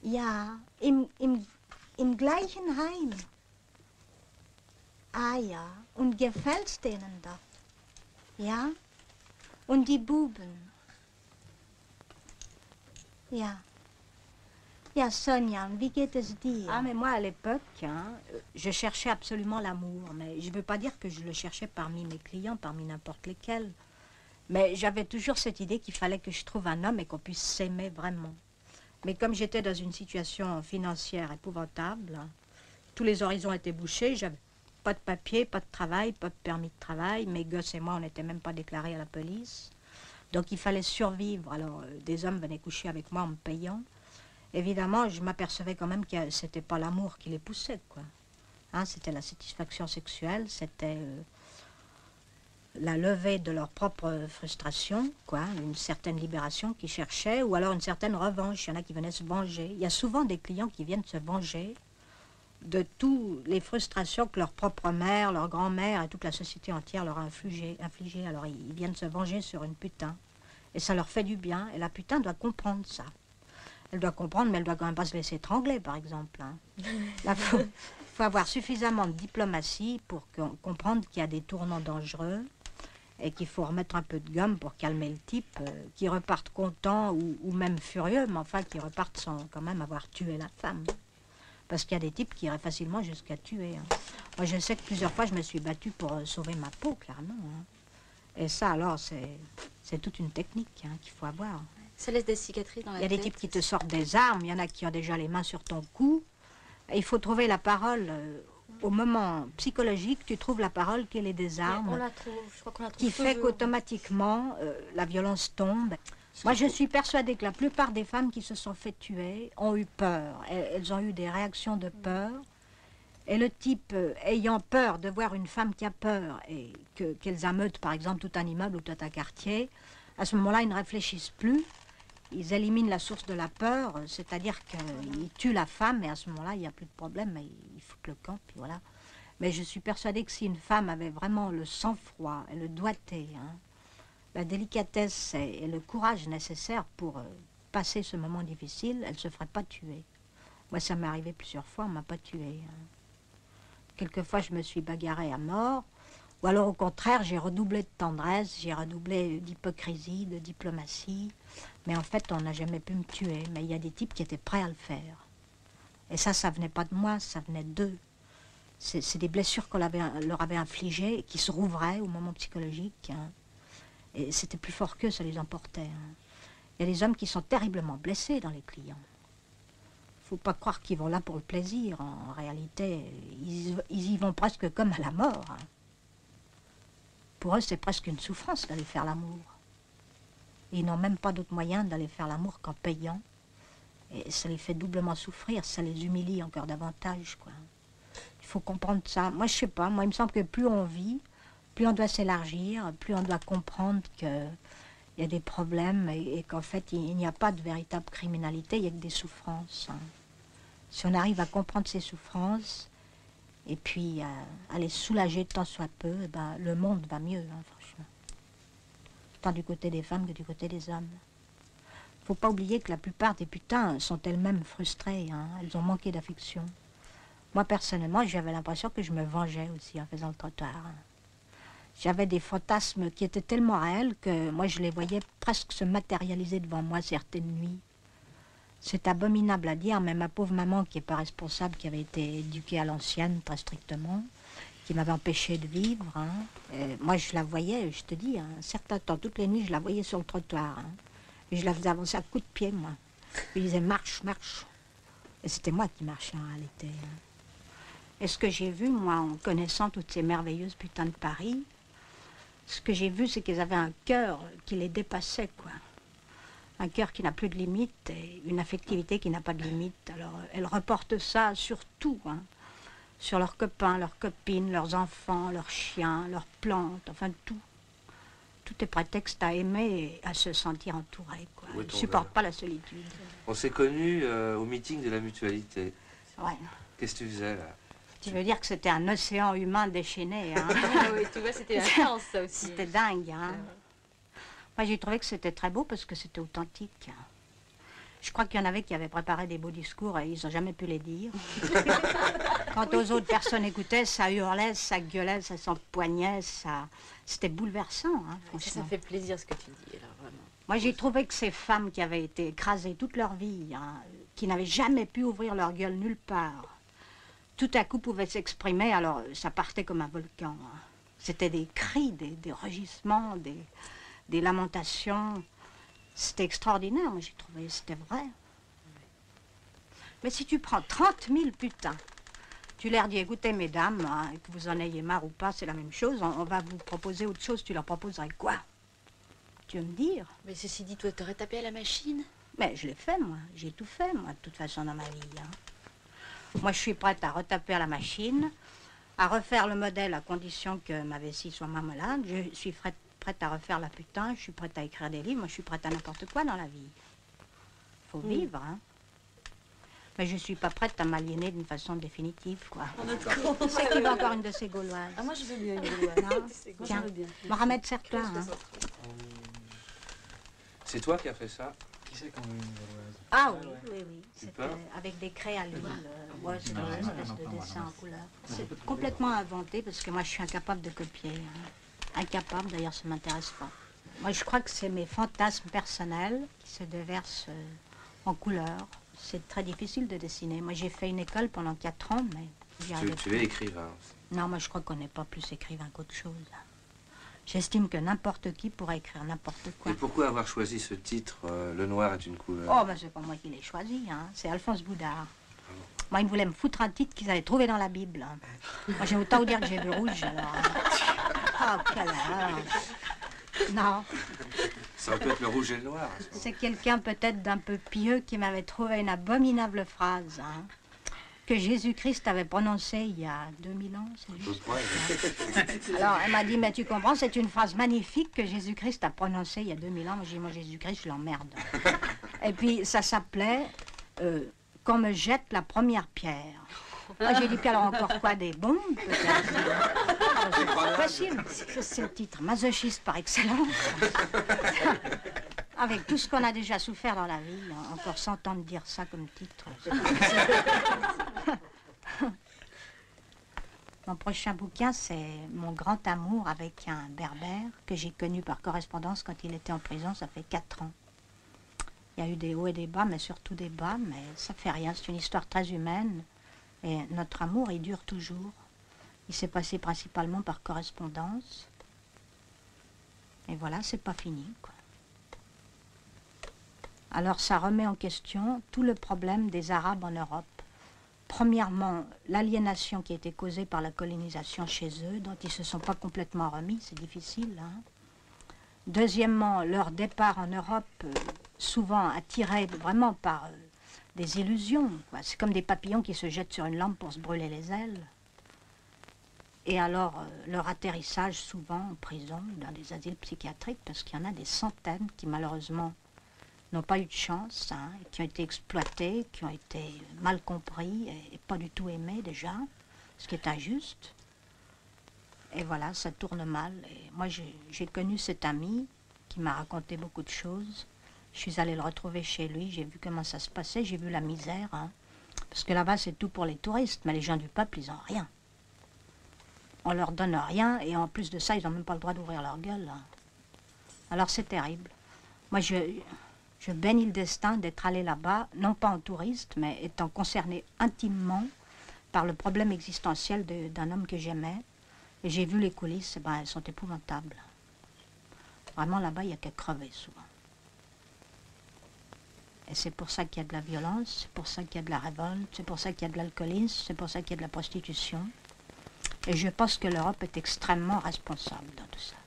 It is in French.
Ja, im gleichen Heim. Ah ja, und gefällt's denen da? Ja? Und die Buben? Ja. Ja, Sonia, wie geht es dir? Ah, mais moi, à l'époque, je cherchais absolument l'amour. Mais je ne veux pas dire que je le cherchais parmi mes clients, parmi n'importe lesquels. Mais j'avais toujours cette idée qu'il fallait que je trouve un homme et qu'on puisse s'aimer vraiment. Mais comme j'étais dans une situation financière épouvantable, tous les horizons étaient bouchés, j'avais pas de papier, pas de travail, pas de permis de travail. Mes gosses et moi, on n'était même pas déclarés à la police. Donc il fallait survivre. Alors des hommes venaient coucher avec moi en me payant. Évidemment, je m'apercevais quand même que c'était pas l'amour qui les poussait, quoi. Hein, c'était la satisfaction sexuelle, c'était la levée de leur propre frustration, quoi, une certaine libération qu'ils cherchaient, ou alors une certaine revanche. Il y en a qui venaient se venger. Il y a souvent des clients qui viennent se venger de toutes les frustrations que leur propre mère, leur grand-mère et toute la société entière leur a infligées. Alors ils viennent se venger sur une putain. Et ça leur fait du bien, et la putain doit comprendre ça. Elle doit comprendre, mais elle doit quand même pas se laisser étrangler, par exemple. Hein. Là, faut avoir suffisamment de diplomatie pour comprendre qu'il y a des tournants dangereux et qu'il faut remettre un peu de gomme pour calmer le type, qui reparte content ou même furieux, mais enfin qui reparte sans quand même avoir tué la femme. Parce qu'il y a des types qui iraient facilement jusqu'à tuer. Hein. Moi, je sais que plusieurs fois, je me suis battue pour sauver ma peau, clairement. Hein. Et ça, alors, c'est toute une technique hein, qu'il faut avoir. Ça laisse des cicatrices dans la tête. Il y a des types qui te sortent des armes, il y en a qui ont déjà les mains sur ton cou. Et il faut trouver la parole au moment psychologique, tu trouves la parole qui est des armes. On la trouve, je crois qu'on la trouve qui fait toujours. qu'automatiquement, la violence tombe. Moi, je suis persuadée que la plupart des femmes qui se sont fait tuer ont eu peur. Elles ont eu des réactions de peur. Et le type ayant peur de voir une femme qui a peur et qu'elles ameutent, par exemple, tout un immeuble ou tout un quartier, à ce moment-là, ils ne réfléchissent plus. Ils éliminent la source de la peur, c'est-à-dire qu'ils tuent la femme, et à ce moment-là, il n'y a plus de problème, ils foutent le camp, puis voilà. Mais je suis persuadée que si une femme avait vraiment le sang-froid et le doigté, hein, la délicatesse et le courage nécessaires pour passer ce moment difficile, elle ne se ferait pas tuer. Moi, ça m'est arrivé plusieurs fois, on ne m'a pas tuée. Hein. Quelquefois, je me suis bagarrée à mort, ou alors au contraire, j'ai redoublé de tendresse, j'ai redoublé d'hypocrisie, de diplomatie. Mais en fait, on n'a jamais pu me tuer. Mais il y a des types qui étaient prêts à le faire. Et ça venait pas de moi, ça venait d'eux. C'est des blessures qu'on leur avait infligées et qui se rouvraient au moment psychologique. Hein. Et c'était plus fort qu'eux, ça les emportait. Hein. Il y a des hommes qui sont terriblement blessés dans les clients. Faut pas croire qu'ils vont là pour le plaisir. En réalité, ils y vont presque comme à la mort. Hein. Pour eux, c'est presque une souffrance d'aller faire l'amour. Ils n'ont même pas d'autre moyen d'aller faire l'amour qu'en payant. Et ça les fait doublement souffrir, ça les humilie encore davantage, quoi. Il faut comprendre ça. Moi, je sais pas, moi, il me semble que plus on vit, plus on doit s'élargir, plus on doit comprendre qu'il y a des problèmes et qu'en fait, il n'y a pas de véritable criminalité, il n'y a que des souffrances. Hein. Si on arrive à comprendre ces souffrances, et puis à les soulager tant soit peu, eh ben, le monde va mieux, hein, franchement. Tant du côté des femmes que du côté des hommes. Faut pas oublier que la plupart des putains sont elles-mêmes frustrées, hein. Elles ont manqué d'affection. Moi, personnellement, j'avais l'impression que je me vengeais aussi en faisant le trottoir. Hein. J'avais des fantasmes qui étaient tellement réels que moi, je les voyais presque se matérialiser devant moi certaines nuits. C'est abominable à dire, mais ma pauvre maman, qui n'est pas responsable, qui avait été éduquée à l'ancienne très strictement, qui m'avait empêché de vivre, hein, moi, je la voyais, je te dis, hein, un certain temps, toutes les nuits, je la voyais sur le trottoir. Hein, et je la faisais avancer à coups de pied, moi. Je disais, marche, marche. Et c'était moi qui marchais en réalité. Hein. Et ce que j'ai vu, moi, en connaissant toutes ces merveilleuses putains de Paris, ce que j'ai vu, c'est qu'elles avaient un cœur qui les dépassait, quoi. Un cœur qui n'a plus de limite et une affectivité qui n'a pas de limite. Alors, elles reportent ça sur tout, hein. Sur leurs copains, leurs copines, leurs enfants, leurs chiens, leurs plantes, enfin tout. Tout est prétexte à aimer et à se sentir entouré, quoi. Ils ne supportent pas la solitude. On s'est connus au meeting de la mutualité. Ouais. Qu'est-ce que tu faisais, là? Tu veux dire que c'était un océan humain déchaîné, hein. Oui, tu vois, c'était intense, ça aussi. C'était dingue, hein. Moi, j'ai trouvé que c'était très beau parce que c'était authentique. Je crois qu'il y en avait qui avaient préparé des beaux discours et ils n'ont jamais pu les dire. Quant aux autres personnes écoutaient, ça hurlait, ça gueulait, ça s'empoignait, ça... C'était bouleversant, hein, franchement. Ça fait plaisir ce que tu dis, alors vraiment. Moi, j'ai trouvé que ces femmes qui avaient été écrasées toute leur vie, hein, qui n'avaient jamais pu ouvrir leur gueule nulle part, tout à coup pouvaient s'exprimer, alors ça partait comme un volcan. Hein. C'était des cris, des rugissements, des lamentations. C'était extraordinaire, moi j'ai trouvé, c'était vrai. Mais si tu prends 30 000 putains, tu leur dis, écoutez mesdames, hein, que vous en ayez marre ou pas, c'est la même chose, on va vous proposer autre chose, tu leur proposerais quoi? Tu veux me dire? Mais ceci dit, toi, t'aurais tapé à la machine? Mais je l'ai fait, moi. J'ai tout fait, moi, de toute façon, dans ma vie. Hein. Moi, je suis prête à retaper à la machine, à refaire le modèle à condition que ma vessie soit moins malade. Je suis prête à refaire la putain, je suis prête à écrire des livres. Moi, je suis prête à n'importe quoi dans la vie. Faut vivre, hein. Mais je suis pas prête à m'aliéner d'une façon définitive, quoi. C'est qui veut encore une de ces Gauloises? Ah, moi, je veux bien une Gauloise. Non? Tiens, Mohamed, serre-toi, hein. C'est toi qui as fait ça? Qui c'est qu'on veut une Gauloise? Ah oui, oui, oui. Tu C'était peux avec des craies à l'huile. Ouais, c'est une espèce de dessin en couleur. C'est complètement inventé parce que moi je suis incapable de copier. Hein. Incapable, d'ailleurs ça ne m'intéresse pas. Moi je crois que c'est mes fantasmes personnels qui se déversent en couleur. C'est très difficile de dessiner. Moi j'ai fait une école pendant 4 ans, mais j'y arrivais Tu plus. es écrivain. Non, moi je crois qu'on n'est pas plus écrivain qu'autre chose. J'estime que n'importe qui pourrait écrire n'importe quoi. Et pourquoi avoir choisi ce titre, Le noir est une couleur? Oh, ben c'est pas moi qui l'ai choisi, hein. C'est Alphonse Boudard. Moi, il voulait me foutre un titre qu'ils avaient trouvé dans la Bible. Hein. Moi, j'ai autant vous dire que j'ai vu rouge, alors. Oh, quelle horreur. Non, Ça peut être le rouge et le noir. c'est quelqu'un peut-être d'un peu pieux qui m'avait trouvé une abominable phrase, hein, que Jésus-Christ avait prononcée il y a 2000 ans, c'est juste. Alors, elle m'a dit, mais tu comprends, c'est une phrase magnifique que Jésus-Christ a prononcée il y a 2000 ans. Moi, j'ai dit, moi, Jésus-Christ, je l'emmerde. Et puis, ça s'appelait Qu'on me jette la première pierre. Moi, j'ai dit, puis alors encore quoi, des bombes, peut-être? C'est pas possible. C'est le titre masochiste par excellence. Avec tout ce qu'on a déjà souffert dans la vie, encore 100 ans de dire ça comme titre. Mon prochain bouquin, c'est Mon grand amour avec un berbère que j'ai connu par correspondance quand il était en prison, ça fait 4 ans. Il y a eu des hauts et des bas, mais surtout des bas, mais ça fait rien, c'est une histoire très humaine. Et notre amour, il dure toujours. Il s'est passé principalement par correspondance. Et voilà, c'est pas fini, quoi. Alors ça remet en question tout le problème des Arabes en Europe. Premièrement, l'aliénation qui a été causée par la colonisation chez eux, dont ils ne se sont pas complètement remis, c'est difficile. Hein. Deuxièmement, leur départ en Europe, souvent attiré vraiment par des illusions. C'est comme des papillons qui se jettent sur une lampe pour se brûler les ailes. Et alors, leur atterrissage souvent en prison, dans des asiles psychiatriques, parce qu'il y en a des centaines qui malheureusement n'ont pas eu de chance, hein, et qui ont été exploités, qui ont été mal compris et pas du tout aimés déjà, ce qui est injuste. Et voilà, ça tourne mal. Et moi, j'ai connu cet ami qui m'a raconté beaucoup de choses. Je suis allée le retrouver chez lui, j'ai vu comment ça se passait, j'ai vu la misère. Hein, parce que là-bas, c'est tout pour les touristes, mais les gens du peuple, ils n'ont rien. On leur donne rien, et en plus de ça, ils n'ont même pas le droit d'ouvrir leur gueule. Hein. Alors c'est terrible. Moi, je bénis le destin d'être allé là-bas, non pas en touriste, mais étant concerné intimement par le problème existentiel d'un homme que j'aimais. Et j'ai vu les coulisses, ben, elles sont épouvantables. Vraiment, là-bas, il n'y a qu'à crever, souvent. Et c'est pour ça qu'il y a de la violence, c'est pour ça qu'il y a de la révolte, c'est pour ça qu'il y a de l'alcoolisme, c'est pour ça qu'il y a de la prostitution. Et je pense que l'Europe est extrêmement responsable dans tout ça.